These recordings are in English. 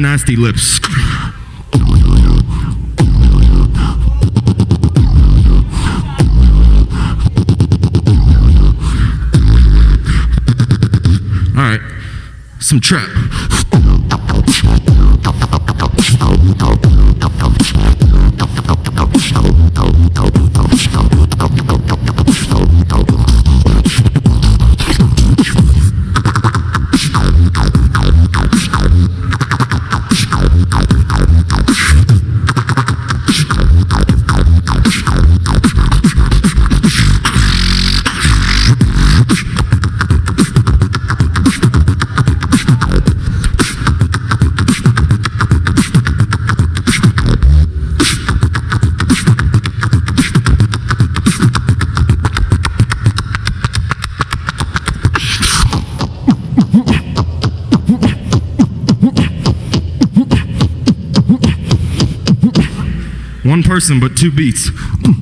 nasty lips. All right, some trap. One person, but two beats.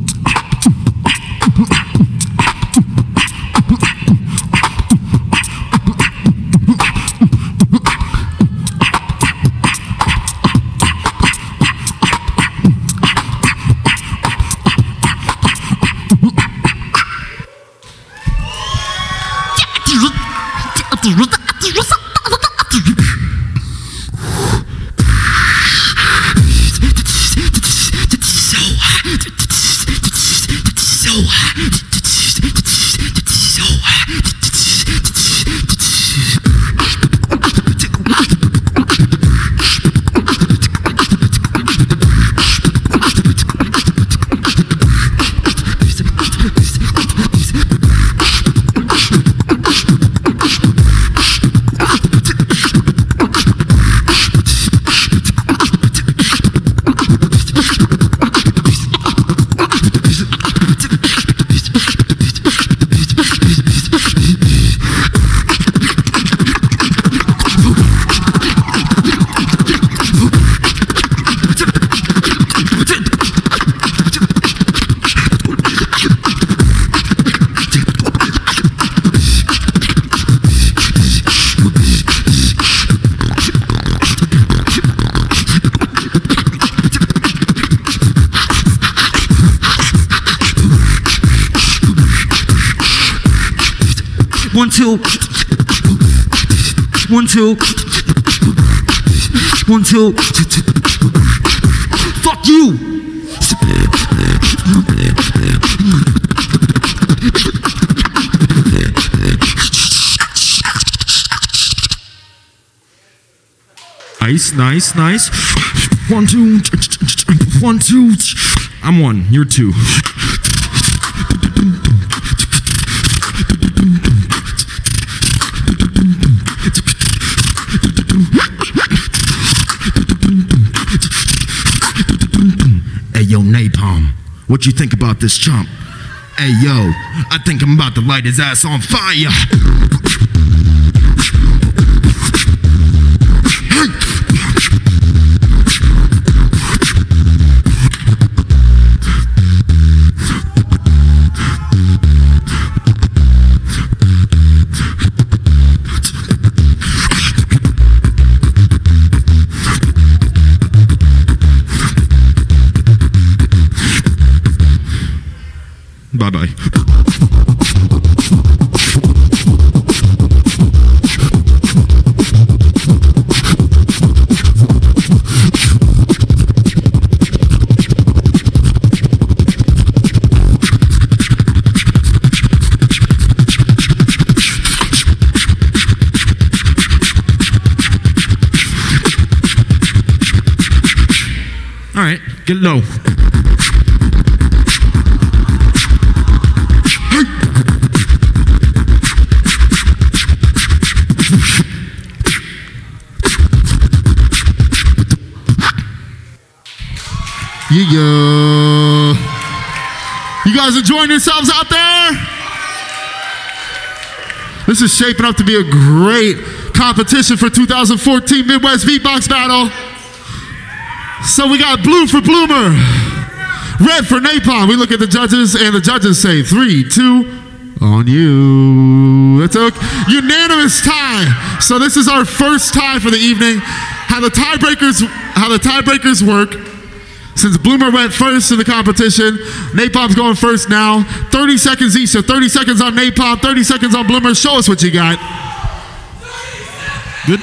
One, two. One, two. One, two. Fuck you. Nice, nice, nice. 1, 2. 1, 2. I'm 1. You're 2. Hey yo, NaPoM, what you think about this chump? Hey yo, I think I'm about to light his ass on fire. Bye-bye. All right, get low. Yeah. You guys enjoying yourselves out there? This is shaping up to be a great competition for 2014 Midwest Beatbox Battle. So we got blue for Bloomer, red for NaPoM. We look at the judges and the judges say 3, 2, On you. It's a unanimous tie. So this is our first tie for the evening. How the tiebreakers work. Since Bloomer went first in the competition, NaPoM's going first now. 30 seconds each, so 30 seconds on NaPoM, 30 seconds on Bloomer. Show us what you got. Good.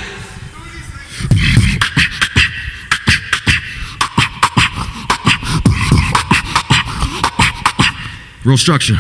Real structure.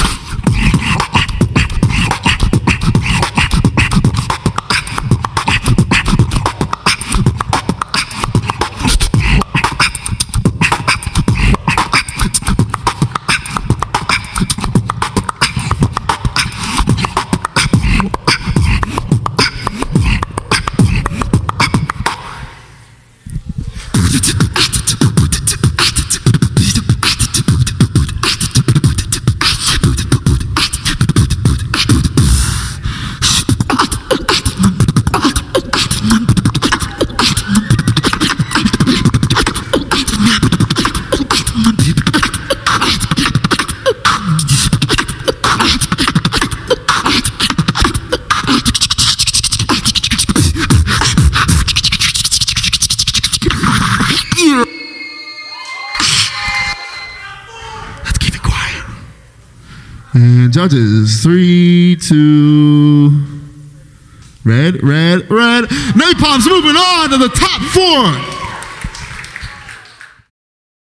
And judges, 3, 2, red. NaPoM's moving on to the top 4.